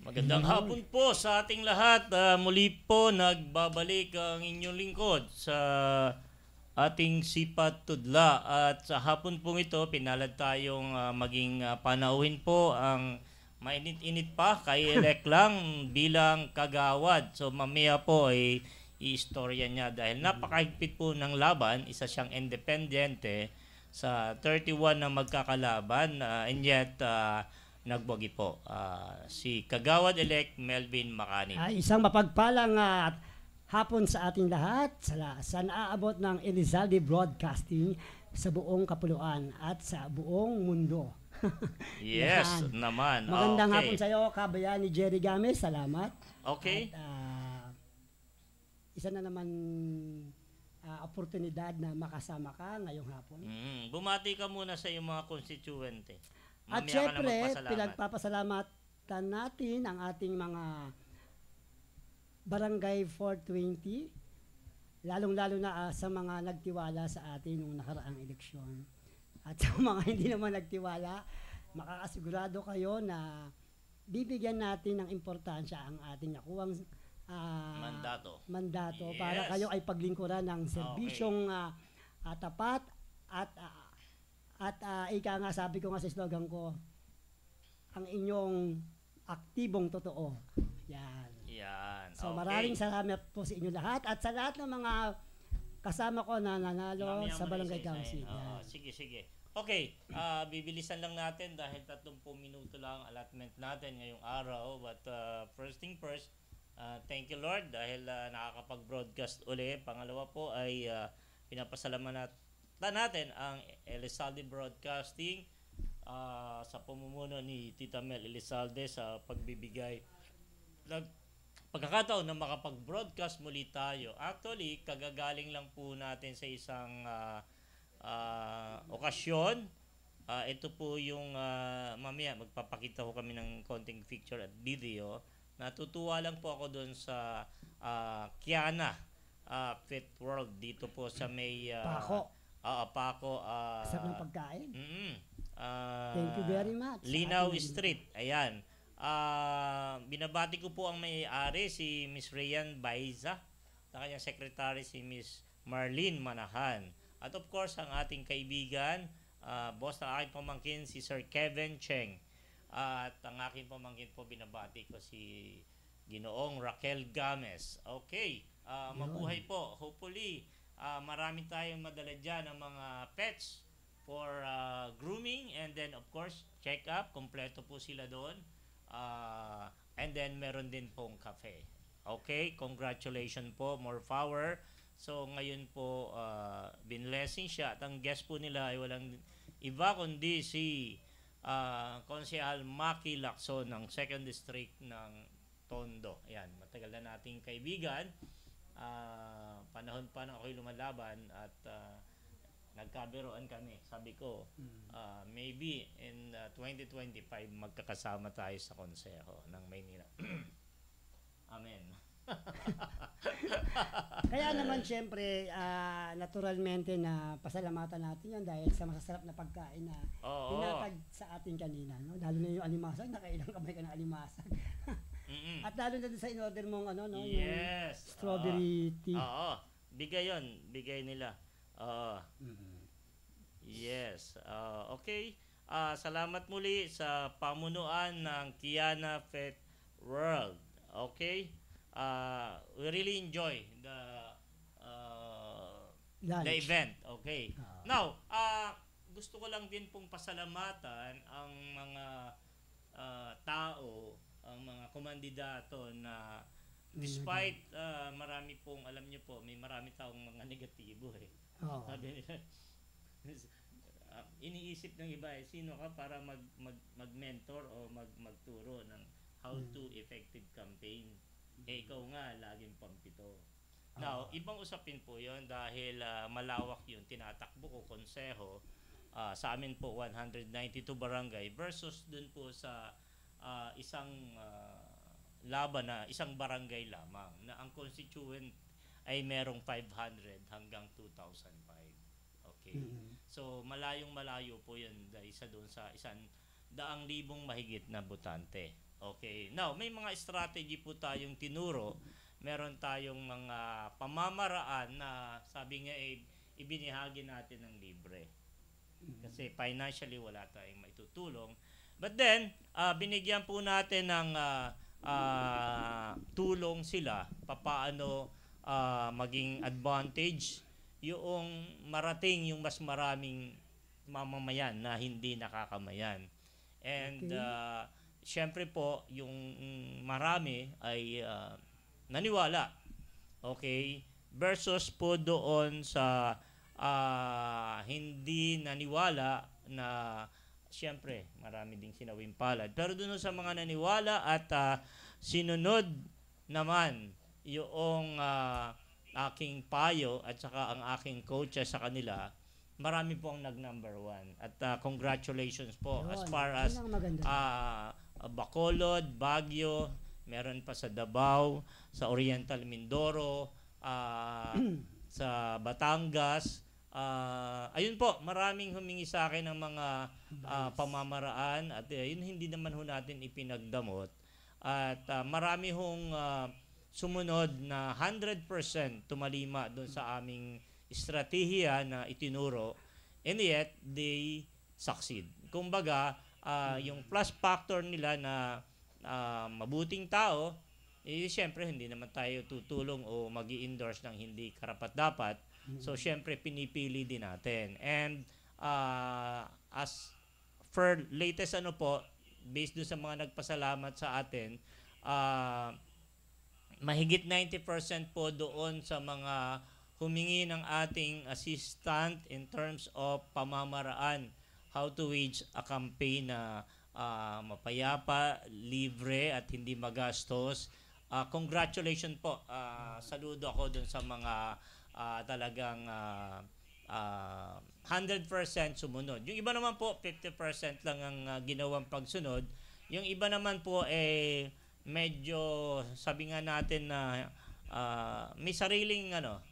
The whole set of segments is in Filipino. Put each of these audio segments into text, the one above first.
Magandang hapon po sa ating lahat. Muli po nagbabalik ang inyong lingkod sa ating Sipat Tudla. At sa hapon pong ito, pinalad tayong maging panauhin po ang mainit-init pa kay Elec lang bilang kagawad. So mamaya po ay i-istorya niya dahil napakahigpit po ng laban. Isa siyang independente sa 31 na magkakalaban and yet nagbogi po si Kagawad-elect Melvin Macani. Isang mapagpalang hapon sa ating lahat sa naaabot ng Elizalde Broadcasting sa buong Kapuluan at sa buong mundo. Yes, naman. Magandang okay. hapon sa iyo, kabayan ni Jerry Games. Salamat. Okay. At, isa na naman oportunidad na makasama ka ngayong hapon. Bumati ka muna sa iyong mga constituente. At syempre, pinagpapasalamatan natin ang ating mga Barangay 420, lalong-lalo na sa mga nagtiwala sa atin nung nakaraang eleksyon. At sa mga hindi naman nagtiwala, makakasigurado kayo na bibigyan natin ng importansya ang ating nakuwang mandato yes. Para kayo ay paglingkuran ng serbisyong tapat at ika nga, sabi ko nga sa slogan ko, ang inyong aktibong totoo. Yan. So maraming salamat po sa inyo lahat at sa lahat ng mga kasama ko na nanalo sa Barangay Council. Sige. Okay, bibilisan lang natin dahil 30 minuto lang allotment natin ngayong araw. But first thing first, thank you Lord dahil nakakapag-broadcast uli. Pangalawa po ay pinapasalamatan natin ang Elizalde Broadcasting sa pamumuno ni Tita Mel Elizalde sa pagbibigay ng pagkakataon na makapag-broadcast muli tayo. Actually, kagagaling lang po natin sa isang okasyon. Ito po yung mamaya magpapakita ko kami ng konting picture at video. Natutuwa lang po ako doon sa Kiana Fit World dito po sa may Paco. Sarap ng pagkain. Thank you very much. Linaw Street. Ayan. Binabati ko po ang may-ari si Miss Rayan Baiza, na kanyang secretary si Miss Marlene Manahan. At of course, ang ating kaibigan, boss ng aking pamangkin, si Sir Kevin Cheng. At ang aking pamangkin po, binabati ko si Ginoong Raquel Games. Okay, mabuhay po. Hopefully, marami tayong madala dyan ng mga pets for grooming and then of course check up, kompleto po sila doon, and then meron din pong cafe. Okay, congratulations po, more power. So ngayon po binlessing siya at ang guest po nila ay walang iba kundi si Konsehal Maki Lacson ng 2nd District ng Tondo. Ayan, matagal na nating kaibigan. Panahon pa na ako'y lumalaban at nagkabiroan kami. Sabi ko, maybe in 2025 magkakasama tayo sa konseho ng Maynila. Amen. Kaya naman syempre, naturalmente na pasalamatan natin yan dahil sa masasarap na pagkain na pinatag sa atin kanina. No? Lalo na yung alimasag, nakailang kamay ka ng alimasag. At lalo na din sa in-order mong yes. Yung strawberry tea. Bigay nila. Yes. Okay. Salamat muli sa pamunuan ng Kiana Fit World. Okay? We really enjoy the event. Okay. Now, gusto ko lang din pong pasalamatan ang mga tao, ang mga kumandidato na despite marami pong, alam niyo po, may marami taong mga negatibo Sabi nila, iniisip ng iba sino ka para mag-mentor o magturo ng how to effective campaign. Ikaw nga, laging pampito. Now, ibang usapin po yon dahil malawak yun, tinatakbo ko konseho. Sa amin po, 192 barangay versus dun po sa isang laban na isang barangay lamang na ang constituent ay merong 500 hanggang 2,005. Okay. So malayong malayo po 'yun isa doon sa 100,000 mahigit na botante. Okay. Now, may mga strategy po tayong tinuro. Meron tayong mga pamamaraan na sabi nga ibinahagi natin ng libre. Kasi financially wala tayong maitutulong. But then, binigyan po natin ng tulong sila papaano maging advantage yung marating yung mas maraming mamamayan na hindi nakakamayan. And syempre po, yung marami ay naniwala. Okay? Versus po doon sa hindi naniwala na syempre marami ding sinawing palad. Pero doon sa mga naniwala at sinunod naman yung aking payo at saka ang aking coach sa kanila, marami pong nag-number 1. At congratulations po. Yun, As far as yun ang maganda. Bacolod, Baguio, meron pa sa Davao, sa Oriental Mindoro, sa Batangas. Ayun po, maraming humingi sa akin ng mga pamamaraan at yun hindi naman ho natin ipinagdamot. At marami hong sumunod na 100% tumalima doon sa aming estratehiya na itinuro, and yet they succeed. Kumbaga, yung plus factor nila na mabuting tao, siyempre hindi naman tayo tutulong o magi-endorse ng hindi karapat-dapat. So, siyempre, pinipili din natin. And as for latest based doon sa mga nagpasalamat sa atin, mahigit 90% po doon sa mga humingi ng ating assistant in terms of pamamaraan, how to wage a campaign na mapayapa, libre at hindi magastos. Congratulations po. Saludo ako doon sa mga talagang 100% sumunod. Yung iba naman po, 50% lang ang ginawang pagsunod. Yung iba naman po medyo sabi nga natin na may sariling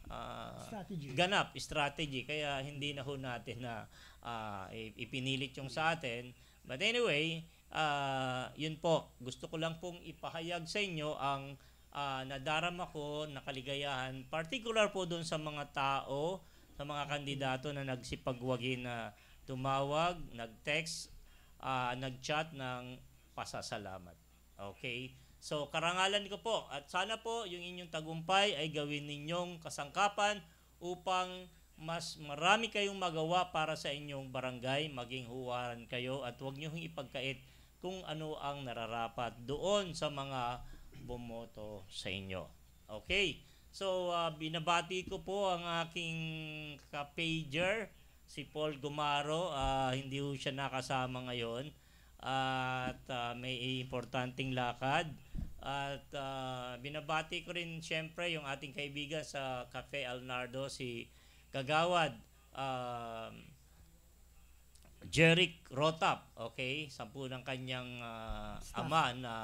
strategy kaya hindi na ho natin na ipinilit yung sa atin. But anyway, yun po, gusto ko lang pong ipahayag sa inyo ang nadarama ko na kaligayahan, particular po doon sa mga tao, sa mga kandidato na nagsipagwagi na tumawag, nag-text, nag-chat ng pasasalamat. Okay? So, karangalan ko po at sana po yung inyong tagumpay ay gawin ninyong kasangkapan upang mas marami kayong magawa para sa inyong barangay, maging huwaran kayo at huwag nyo ipagkait kung ano ang nararapat doon sa mga bumoto sa inyo. Okay? So, binabati ko po ang aking ka-pager, si Paul Gumaro. Hindi ho siya nakasama ngayon. At may importanteng lakad. At binabati ko rin siyempre yung ating kaibigan sa Cafe Alnardo, si Kagawad Jeric Rotap, okay? Sampu ng kanyang ama na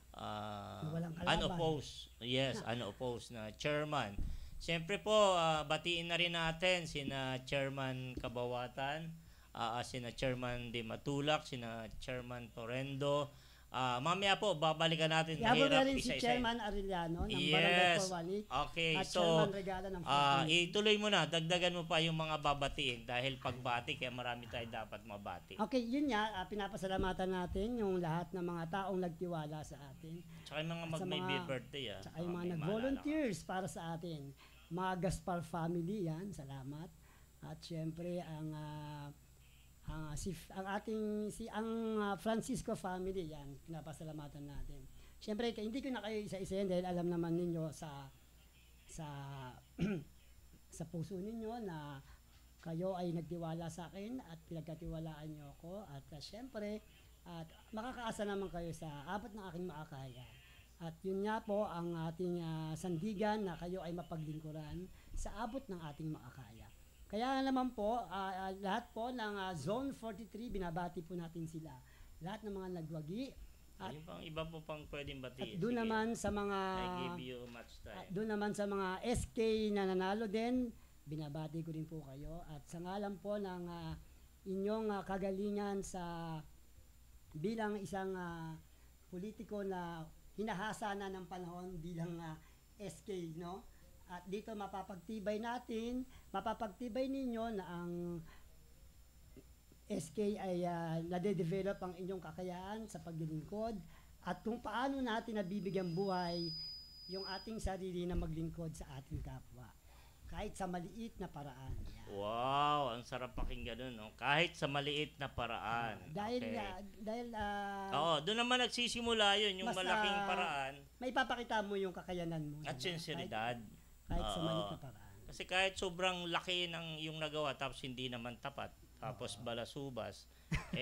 unopposed. Yes, unopposed na chairman. Siyempre po, batiin na rin natin sina Chairman Kabawatan, sina Chairman De Matulak, sina Chairman Torrendo. Mamaya po, babalikan natin. Yabo na rin si Chairman Arellano ng Barangay Porwali. Okay, at so Chairman Regala ng ituloy mo na, dagdagan mo pa yung mga babatiin dahil pagbati, kaya marami tayo dapat mabati. Okay, yun nga, pinapasalamatan natin yung lahat ng mga taong nagtiwala sa atin. Tsaka yung mga may birthday. Tsaka yung mga nag-volunteers para sa atin. Mga Gaspar family, yan, salamat. At syempre, ang Francisco family, yan, pinapasalamatan natin. Siyempre, hindi ko na kayo isa-isahin dahil alam naman ninyo sa sa puso ninyo na kayo ay nagtiwala sa akin at pinagkatiwalaan nyo ako. At siyempre, makakaasa naman kayo sa abot ng aking maakaya. At yun nga po ang ating sandigan na kayo ay mapaglingkuran sa abot ng ating maakaya. Kaya naman po, lahat po ng Zone 43, binabati po natin sila. Lahat ng mga nagwagi. At yung pang iba po pang pwedeng batiin. At doon naman sa mga I give you much time. Doon naman sa mga SK na nanalo din, binabati ko rin po kayo. At sa ngalan po ng inyong kagalingan sa bilang isang politiko na hinahasa na ng panahon bilang SK, no? At dito mapapagtibay ninyo na ang SK ay nade-develop ang inyong kakayahan sa paglilingkod at kung paano natin nabibigyan buhay yung ating sarili na maglingkod sa ating kapwa. Kahit sa maliit na paraan. Yan. Wow, ang sarap pakinggan nun, no? Kahit sa maliit na paraan. Oo, doon naman nagsisimula yun, yung malaking paraan. May papakita mo yung kakayanan mo. At sinseridad. Kahit sa maliit na paraan. Kasi kahit sobrang laki ng yung nagawa tapos hindi naman tapat, tapos balasubas,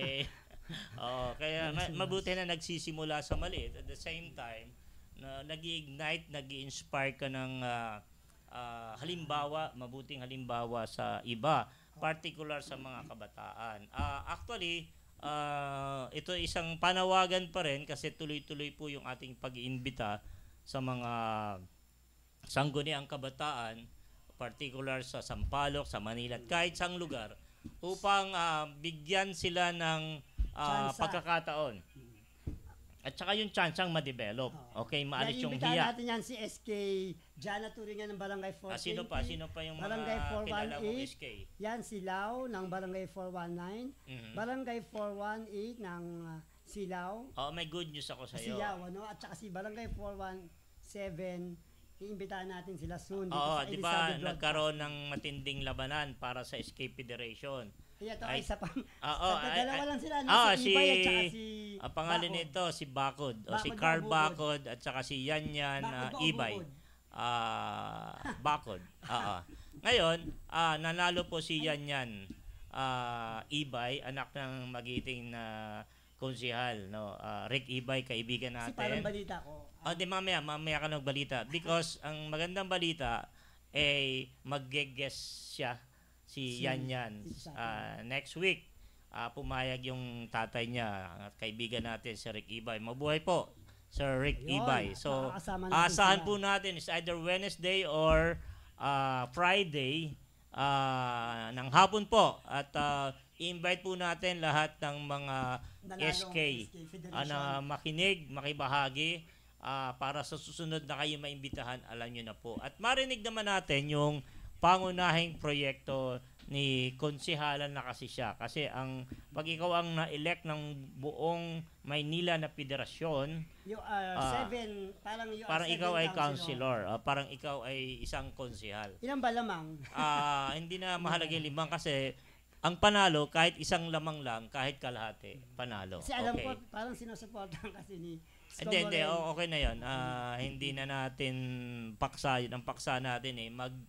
kaya mabuti na nagsisimula sa maliit. At the same time, na nag-ignite, nag-inspire ka ng halimbawa, mabuting halimbawa sa iba, particular sa mga kabataan. Actually, ito isang panawagan pa rin kasi tuloy-tuloy po yung ating pag-iimbita sa mga sangguniang kabataan, particular sa Sampaloc, sa Manila, at kahit saang lugar, upang bigyan sila ng pagkakataon. At saka yung chansang ma-develop. Okay, maalis yung hiya. Natin yan si SK Jana Turingan ng Barangay 420. Sino pa yung Barangay mga kilala mong SK? Yan si Lau ng Barangay 419. Barangay 418 ng Silao. May good news ako sa iyo. Siyaw, ano? At saka si Barangay 417, iimbitahan natin sila soon. Di ba nagkaroon ng matinding labanan para sa SK Federation? Ito ay isa pa. Dalawa lang sila. Si Ibay at saka si pangalan nito, si Bakod. Si Carl Bakod at saka si Yanyan Ibay. Bakod. Ngayon, nanalo po si Yanyan Ibay, anak ng magiting na konsehal, no? Rick Ibay, kaibigan natin. Si parang balita ko. Mamaya ka nagbalita. Because ang magandang balita ay mag-guest siya, si Yanyan. Next week, pumayag yung tatay niya, kaibigan natin si Rick Ibay. Mabuhay po, Sir Rick Ibay. So, asahan po natin is either Wednesday or Friday ng hapon po. At i-invite po natin lahat ng mga SK na makinig, makibahagi para sa susunod na kayo maimbitahan, alam nyo na po. At marinig naman natin yung pangunahing proyekto ni konsehalan na kasi siya. Kasi pag ikaw ang na-elect ng buong Maynila na federasyon, parang ikaw ay councilor. Parang ikaw ay isang konsehal. Ilan ba lamang? Hindi na mahalaga yung limang kasi ang panalo, kahit isang lamang lang, kahit kalahati, panalo. Kasi alam ko, parang sinusuportahan kasi ni Hindi, okay na yun. Hindi na natin paksa, ang paksa natin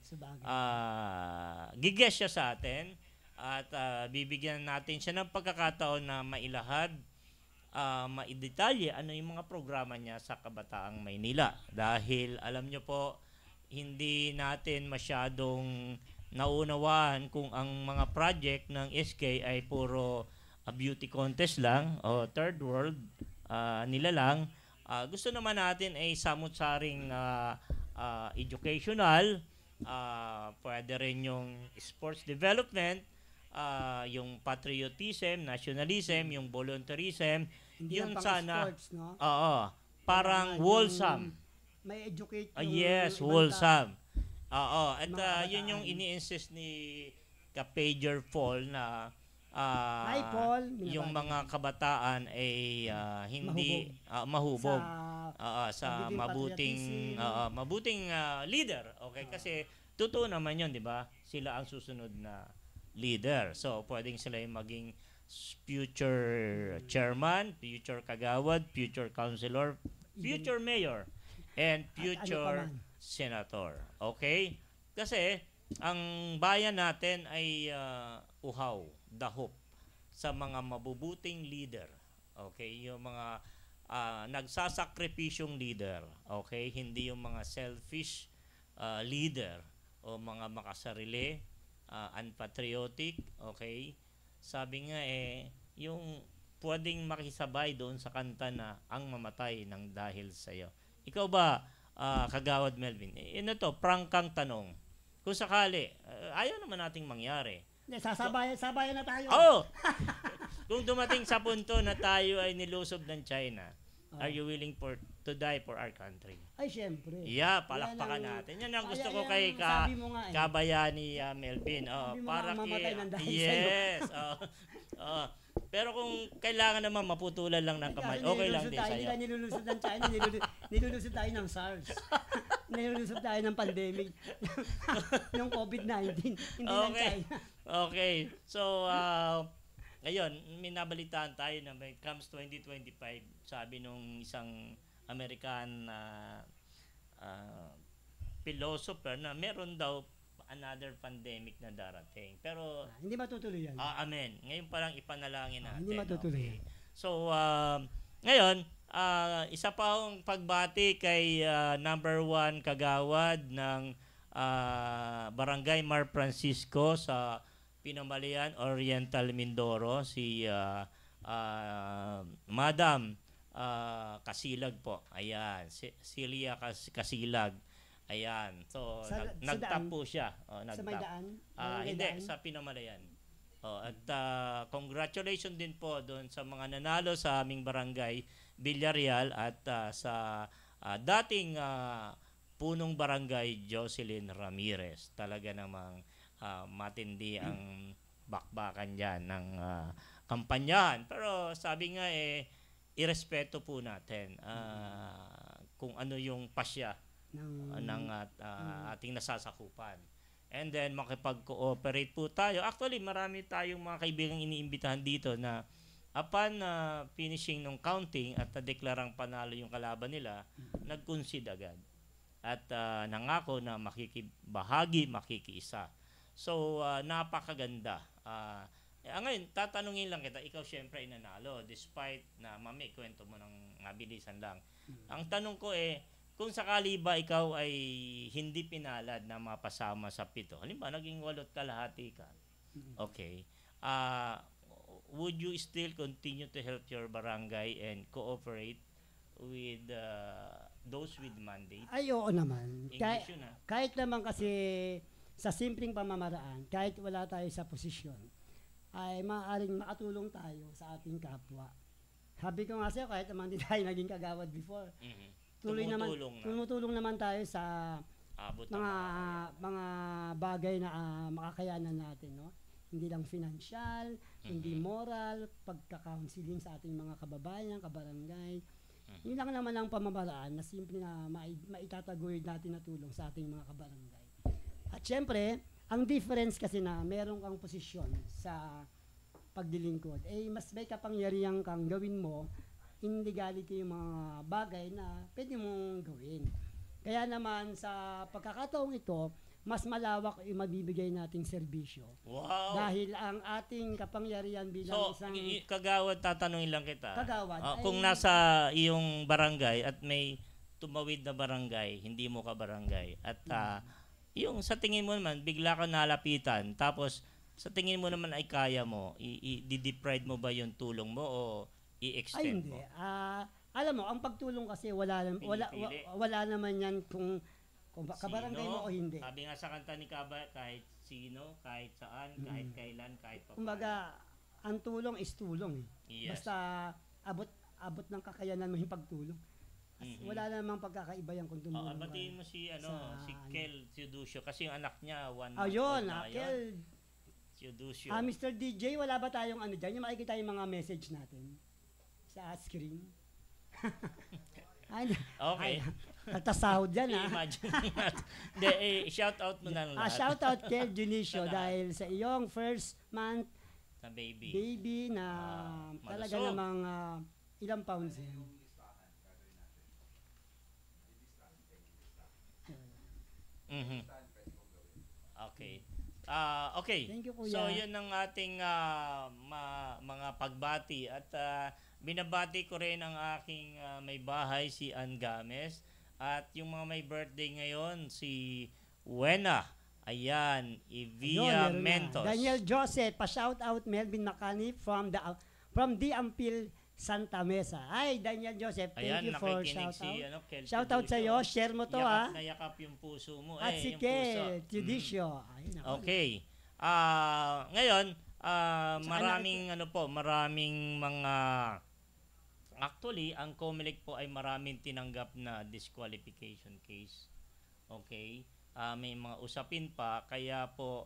giges siya sa atin at bibigyan natin siya ng pagkakataon na mailahad, maidetalye ano yung mga programa niya sa Kabataang Maynila. Dahil alam nyo po, hindi natin masyadong naunawaan kung ang mga project ng SK ay puro beauty contest lang o third world nila lang. Gusto naman natin ay samut-saring educational, pwede rin yung sports development, yung patriotism, nationalism, yung volunteerism, hindi yung sana sports, no? Parang wholesome. May educate Yes, wholesome. At yun yung ini-insist ni Pager Paul na Hi, Paul. Yung mga kabataan ay hindi mahubog sa mabuting leader. Okay, kasi totoo naman yun, di ba? Sila ang susunod na leader. So, pwedeng sila yung maging future chairman, future kagawad, future councilor, future mayor, and future senator. Okay? Kasi ang bayan natin ay uhaw, dahop sa mga mabubuting leader. Okay? Yung mga nagsasakripisyong leader. Okay? Hindi yung mga selfish leader o mga makasarili, unpatriotic. Okay? Sabi nga yung pwedeng makisabay doon sa kanta na ang mamatay ng dahil sa'yo. Ikaw ba, Kagawad Melvin? To, prangkang tanong. Kung sakali, ayaw naman nating mangyari. Sabayan na tayo. Kung dumating sa punto na tayo ay nilusob ng China, Oh. Are you willing to die for our country? Ay, syempre. Yeah, palakpakan natin. Yan ang gusto ko kay sabi mo nga Kabayani Melvin. Sabi mo Para nga mamatay ng dahil yes. Pero kung kailangan naman maputulan lang ng kamay, okay lang din sa'yo. Hindi ka nilulusot ng China, nilulusot tayo ng SARS. Nilulusot tayo ng pandemic ng COVID-19, hindi ng China. Okay. So, ngayon, may nabalitaan tayo na may comes 2025, sabi nung isang American philosopher na meron daw another pandemic na darating. Pero hindi matutuloy yan. Amen. Ngayon pa lang ipanalangin natin. Hindi matutuloy. Okay. So, ngayon, isa pa akong pagbati kay number 1 kagawad ng Barangay Mar Francisco sa Pinamalayan Oriental Mindoro, si Madam Kasilag po. Ayan, Celia Kasilag. Ayan. So, nagtap po siya. Sa may daan? Hindi, sa Pinamalayan. At congratulations din po doon sa mga nanalo sa aming barangay Villarreal at sa dating punong barangay Jocelyn Ramirez. Talaga namang matindi ang bakbakan dyan ng kampanyahan. Pero sabi nga irespeto po natin kung ano yung pasya ng ating nasasakupan. And then makipag-cooperate po tayo. Actually, marami tayong mga kaibigang iniimbitahan dito na upon finishing ng counting at nadeklarang panalo yung kalaban nila, nag-concede agad. At nangako na makikibahagi, makikiisa. So, napakaganda. Ngayon, tatanungin lang kita, ikaw syempre ay nanalo despite na mami, kwento mo ng mabilisan lang. Ang tanong ko kung sakali ba ikaw ay hindi pinalad na mapasama sa 7, halimbawa naging 8 kalahati ka, okay, would you still continue to help your barangay and cooperate with those with mandate? Ay, oo naman. English yun, kahit naman kasi sa simpleng pamamaraan, kahit wala tayo sa posisyon, ay maaaring makatulong tayo sa ating kapwa. Sabi ko nga sa'yo, kahit naman hindi tayo naging kagawad before, tumutulong naman tayo sa mga bagay na makakayanan natin, no? Hindi lang financial, hindi moral, pagka-counseling sa ating mga kababayan, kabarangay. Yun lang naman ang pamamaraan na simple na maitataguyod natin na tulong sa ating mga kabarangay. At syempre, ang difference kasi na meron kang posisyon sa pagdilingkod, mas may kapangyarihan kang gawin mo in legality yung mga bagay na pwede mong gawin. Kaya naman sa pagkakataong ito, mas malawak yung mabibigay nating serbisyo. Wow! Dahil ang ating kapangyarihan bilang isang... Kagawad, tatanungin lang kita. Kagawad. Kung nasa iyong barangay at may tumawid na barangay, hindi mo ka barangay, at yung sa tingin mo naman, bigla ka nalapitan, tapos sa tingin mo naman ay kaya mo, i-deprive mo ba yung tulong mo o i-extend mo? Ay, hindi. Alam mo, ang pagtulong kasi wala naman yan kung kabarangay mo o hindi. Sabi nga sa kanta ni Kaba, kahit sino, kahit saan, kahit kailan, kahit pa. Kumbaga, ang tulong is tulong. Yes. Basta abot ng kakayanan mo yung pagtulong. Wala namang pagkakaiba yan kung tumulong. Batiin mo si Kel Teodosio kasi yung anak niya, Ayun, Kel Teodosio. Mr. DJ, wala ba tayong dyan? Yung makikita yung mga message natin sa screen. Okay. Nagtasahod yan, Imagine shout out mo na lang lahat. Shout out kay Junicio dahil sa iyong first month na baby na talaga namang ilang pounds yan. Okay. Okay. Thank you, Kuya. So, yun ang ating mga pagbati. At binabati ko rin ang aking may bahay, si Ann Games. At yung mga may birthday ngayon, si Wena. Ayan, Evia Mentos. Daniel Joseph, pa-shout out Melvin Macani from the Ampil Santa Mesa. Ay, Daniel Joseph, thank you for shout out. Shout out sa iyo, share mo to Yakap yung puso mo. At si Kel Teodosio. Okay. Ngayon, maraming mga Actually, ang COMELEC po ay maraming tinanggap na disqualification case. Okay? May mga usapin pa, kaya po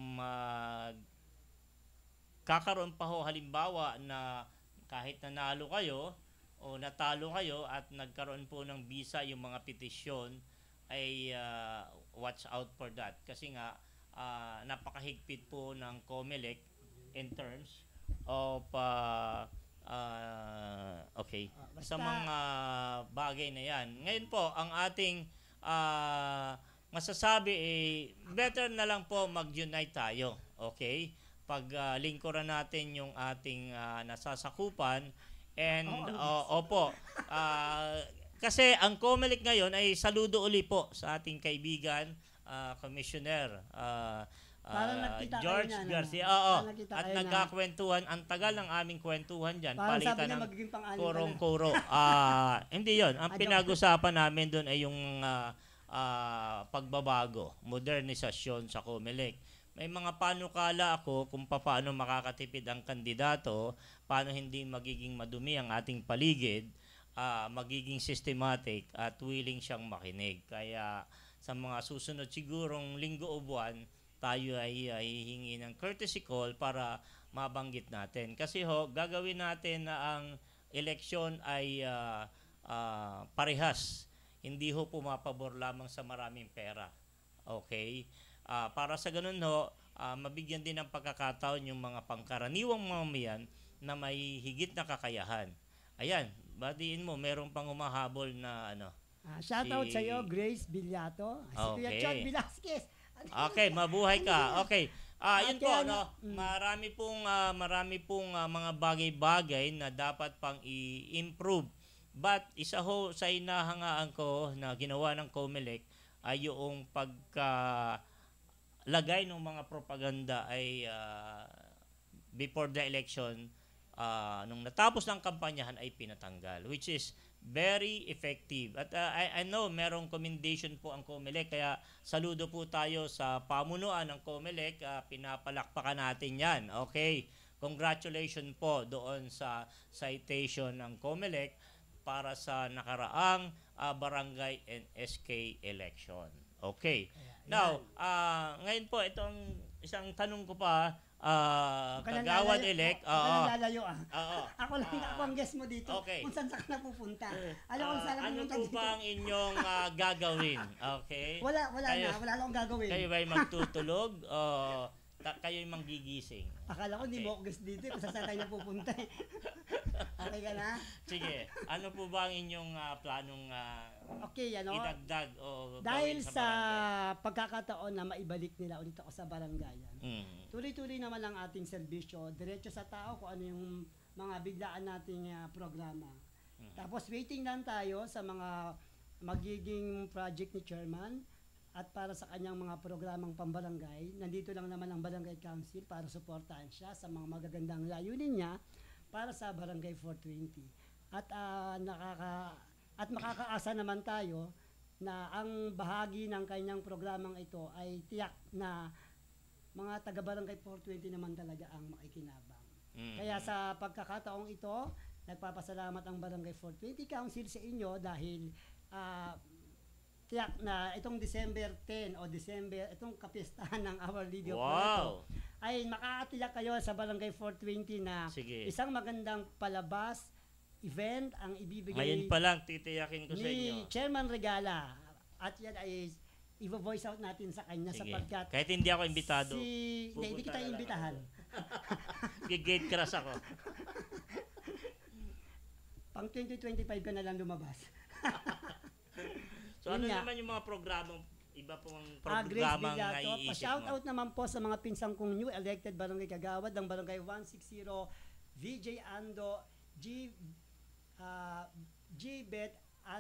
kakaroon pa ho halimbawa na kahit nanalo kayo o natalo kayo at nagkaroon po ng visa yung mga petisyon, ay watch out for that. Kasi nga, napakahigpit po ng COMELEC in terms of okay, Basta, sa mga bagay na yan. Ngayon po, ang ating masasabi better na lang po mag-unite tayo. Okay? Pag lingkuran natin yung ating nasasakupan and opo, kasi ang COMELEC ngayon ay saludo uli po sa ating kaibigan Commissioner Parang nagkita George kayo na, Garcia. ano? Oo. Parang nagkita At kayo na. nagkakwentuhan. Ang tagal ng aming kwentuhan dyan. Parang sabi Palitan niya ng magiging pang-anim ka na. kurong-kuro. Hindi yon. Ang Joke. pinag-usapan namin doon ay yung pagbabago, modernisasyon sa COMELEC. May mga panukala ako kung paano makakatipid ang kandidato, paano hindi magiging madumi ang ating paligid, magiging systematic at willing siyang makinig. Kaya sa mga susunod sigurong linggo o buwan, tayo ay hihingi ng courtesy call para mabanggit natin. Kasi gagawin natin na ang eleksyon ay parehas. Hindi pumapabor lamang sa maraming pera. Okay? Para sa ganun mabigyan din ng pagkakataon yung mga pangkaraniwang mamamayan na may higit na kakayahan. Ayan, badiin mo, meron pang humahabol na Shoutout sa iyo, Grace Villato. Si Kuya Okay. Chon Velasquez. Okay, mabuhay ka. Okay. Yun po, Kaya marami pong mga bagay-bagay na dapat pang i-improve. But isa sa inahangaan ko na ginawa ng COMELEC ay yung lagay ng mga propaganda ay before the election, nung natapos ng kampanyahan ay pinatanggal, which is very effective. At I know merong commendation po ang COMELEC, kaya saludo po tayo sa pamunuan ng COMELEC, pinapalakpakan natin yan. Okay, congratulations po doon sa citation ng COMELEC para sa nakaraang barangay and SK election. Okay. Now, ngayon po, itong isang tanong ko pa, Kagawad elect. Huwag ka nang lalayo Oo. Ako lang ako ang guest mo dito. Okay. Kung saan ka napupunta. Alam ko saan ano pupunta po dito. ba ang inyong gagawin? Okay? Wala na akong gagawin. Kayo ba'y magtutulog o kayo'y manggigising? Akala ko hindi mo ako guest dito kung saan tayo napupunta. Okay ka na? Sige. Ano po ba ang inyong planong Okay, idagdag o dahil gawin sa sa barangay? pagkakataon na maibalik nila ulit ako sa barangayan. Mm. Tuloy-tuloy naman ang ating serbisyo, diretso sa tao kung ano yung mga biglaan nating programa. Tapos waiting lang tayo sa mga magiging project ni Chairman at para sa kanyang mga programang pambarangay. Nandito lang naman ang Barangay Council para suportahan siya sa mga magagandang layunin niya para sa Barangay 420. At makakaasa naman tayo na ang bahagi ng kanyang programang ito ay tiyak na mga taga-Barangay 420 naman talaga ang makikinabang. Kaya sa pagkakataong ito, nagpapasalamat ang Barangay 420 Council sa inyo dahil tiyak na itong December 10 o itong kapistahan ng Our Lady of Loreto ay makakatiyak kayo sa Barangay 420 na Sige. isang magandang palabas event ang ibibigay Ngayon pa lang titiyakin ko sa inyo. ni Chairman Regala at yan ay i-voice out natin sa kanya Sige. sapagkat Kahit hindi ako imbitado. hindi kita na lang imbitahan. Gate crash ako. Pang 2025 ka na lang lumabas. So ano Yun nga. naman yung mga programang iba pong Grace programang Villato, naiisip pa-shout mo? out naman po sa mga pinsang kong new elected barangay kagawad ng Barangay 160, VJ Ando, Gibet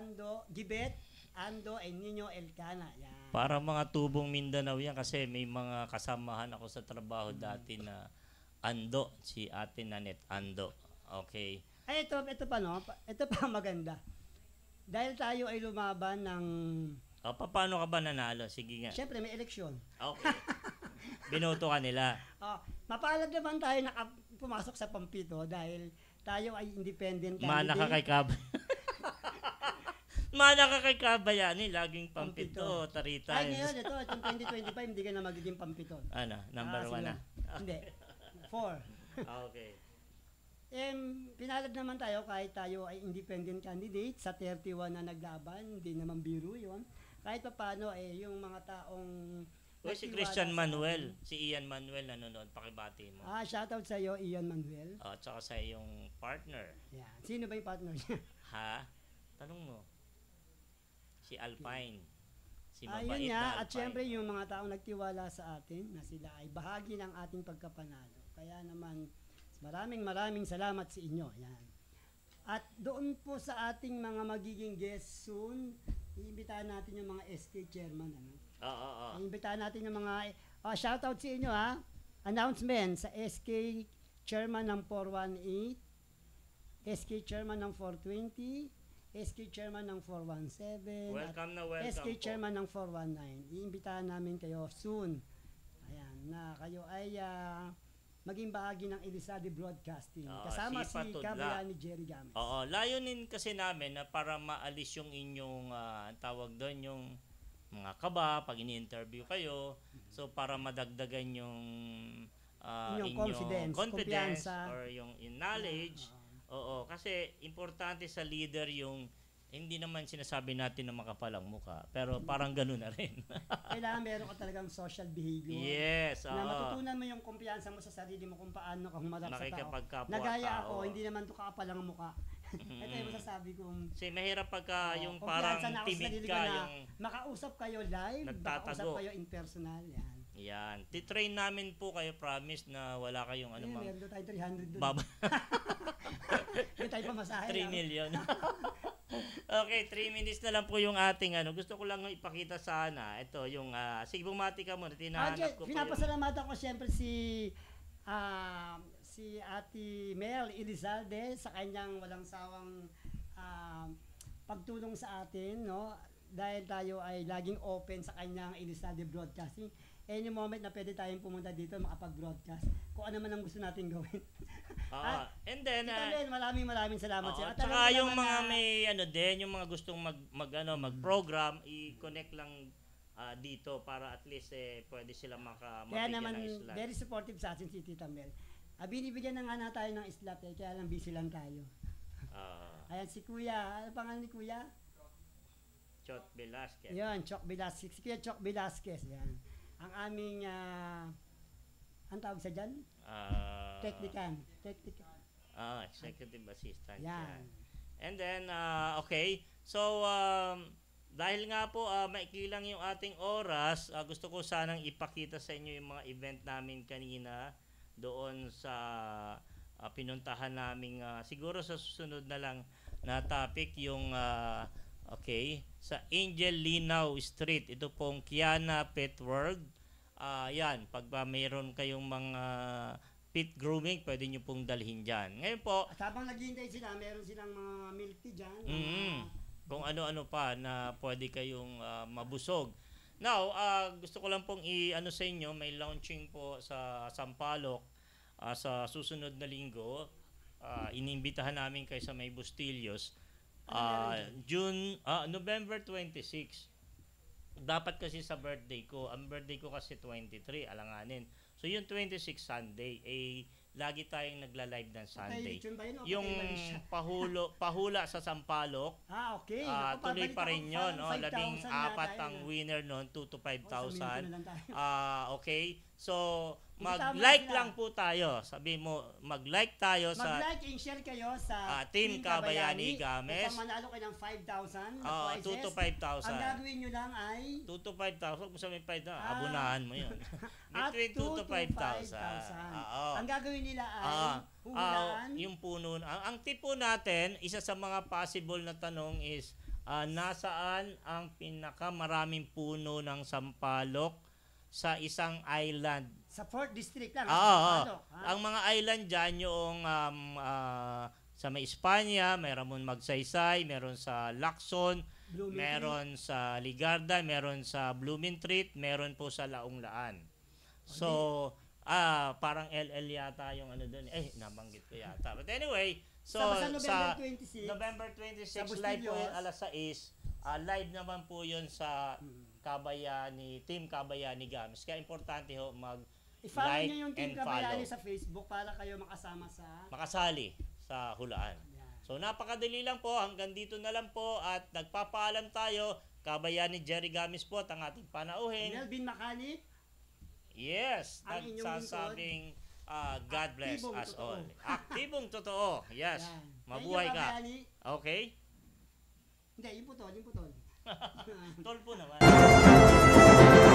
Ando, and Nino Elcana. Yan. Para mga tubong Mindanao yan kasi may mga kasamahan ako sa trabaho dati na Ando, si Ate Nanette Ando. Okay. Ay, ito pa no? Ito pa maganda. Dahil tayo ay lumaban ng Paano ka ba nanalo? Sige nga. Siyempre, may eleksyon. Okay. Binoto ka nila. Mapalad naman tayo na pumasok sa Pampito dahil tayo ay independent Mana ka kay candidate. Mana ka kay Kabayani, laging pampito, tarita. Ay, ngayon, itong 2025, hindi ka na magiging pampito. Ano, number 1 na. Hindi. 4. Okay. Pinalad naman tayo kahit tayo ay independent candidate sa 31 na naglaban, hindi naman biro yun. Kahit pa paano, yung mga taong Si Christian Manuel, si Ian Manuel nanonood, pakibati mo. Shoutout sa iyo, Ian Manuel. At saka sa iyong partner. Yeah. Sino ba yung partner niya? Ha? Tanong mo. Si Alpine. Si mabait Ayun na nga, Alpine. at syempre yung mga taong nagtiwala sa atin na sila ay bahagi ng ating pagkapanalo. Kaya naman, maraming salamat sa inyo. Yan. At doon po sa ating mga magiging guests soon, iimbitahan natin yung mga SK chairman. Ano? Oo. Iimbitahan natin yung mga, shoutout sa inyo ha, announcement sa SK chairman ng 418, SK chairman ng 420, SK chairman ng 417, Welcome SK po. chairman ng 419. Iimbitahan namin kayo soon. Ayan, na kayo ay maging bahagi ng Elizade Broadcasting. Kasama si Kabayani Jerry Games. Oo, layunin kasi namin na para maalis yung inyong tawag doon, yung mga kaba pag ini-interview kayo. So para madagdagan yung inyong confidence or yung knowledge. Oo, kasi importante sa leader yung hindi naman sinasabi natin na makapalang muka, pero parang gano'n na rin. Kailangan meron ka talagang social behavior. Yes, na matutunan mo yung kumpiyansa mo sa sarili mo kung paano ka humarap sa tao. Nakikipagkapwa Nagaya tao. ako, hindi naman to kakapalang muka. Ito yung masasabi kong kasi mahirap pagka yung kumpiyansa na parang ako sa timid sarili ka, ko na yung makausap kayo live, nagtatago. makausap kayo in personal. Yan. Titrain namin po kayo, promise na wala kayong ano mang meron doon tayo 300 doon. baba. May tayo pamasahe. 3 million. Okay, 3 minutes na lang po yung ating ano. Gusto ko lang ipakita sana. Ito yung sige bumati ka muna. Tinahanap ko po yung Pinapasalamatan ko siyempre si Ate Mel Elizalde sa kanyang walang sawang pagtulong sa atin, no? Dahil tayo ay laging open sa kanyang Elizalde Broadcasting. Any moment na pwede tayong pumunta dito makapag-broadcast. Kung ano man ang gusto natin gawin. and then maraming salamat sa iyo. At saka yung mga may ano din, yung mga gustong mag-program, i-connect lang dito para at least pwede sila Kaya mabigyan naman ng slot. very supportive sa atin si Tita Mel. Binibigyan na nga na tayo ng slot kaya lang busy lang tayo. Ayan si Kuya, ano pangalan ni Kuya? Chot Velasquez. Yan, Chok Velasquez. Si Kuya Chok Velasquez, yan. Ang aming ang tawag sa dyan? Technican. Executive assistant. Yan. And then, okay. So, dahil nga po, maikli lang yung ating oras, gusto ko sanang ipakita sa inyo yung mga event namin kanina doon sa pinuntahan namin. Siguro sa susunod na lang na topic yung, sa Angel Linaw Street. Ito pong Kiana Pet World. Yan, pag mayroon kayong mga pet grooming, pwede nyo pong dalhin dyan. Ngayon po, at habang naghihintay sila, meron silang mga milk tea dyan. Kung ano-ano pa na pwede kayong mabusog. Now, gusto ko lang pong i-ano sa inyo, may launching po sa Sampaloc sa susunod na linggo. Inimbitahan namin kayo sa may Bustillos. November 26. Dapat kasi sa birthday ko. Ang birthday ko kasi 23, alanganin. So yung 26 Sunday, lagi tayong nagla-live ng Sunday. Yung pahula sa Sampaloc. Okay. Tuloy pa rin yun. 14 ang winner noon, 2 to 5,000. Okay. So, mag-like lang po tayo. Sabi mo, mag-like tayo sa mag-like and share kayo sa Team Kabayani Games. Upang manalo kayo ng 5,000 2 to 5,000. Ang gagawin nyo lang ay 2 to 5,000. Kung sa may 5,000, abunahan mo yun. Between 2 to 5,000. Ang gagawin nila ay hulaan. Yung puno. Ang tip po natin, isa sa mga possible na tanong is, nasaan ang pinakamaraming puno ng Sampaloc sa isang island? Sa 4th District lang. Ang mga island dyan, yung sa may Espanya, meron Magsaysay, meron sa Lacson, meron sa Ligarda, meron sa Blumentritt, meron po sa Laong-Laan. So, parang LL yata yung ano doon. Nabanggit ko yata. But anyway, So, Sa November 26, November 26, sa live po yun, Bustillos. alas 6. Live naman po yun sa Kabayani, Team Kabayani Games. Kaya importante ho i-follow like nyo yung Team and Kabayani follow. sa Facebook para kayo makasama sa... Makasali sa hulaan. Yan. So napakadali lang po, hanggang dito na lang po at nagpapaalam tayo. Kabayani Jerry Gamis po at ang ating panauhin. Melvin Macani, Yes, Ang inyong nagsasabing God bless Aktibong us totoo. all. Aktibong totoo. Yes. yan. Mabuhay Thank you, ka. Kabayani. Okay? Hindi, yung putol, yung putol. Tol po naman.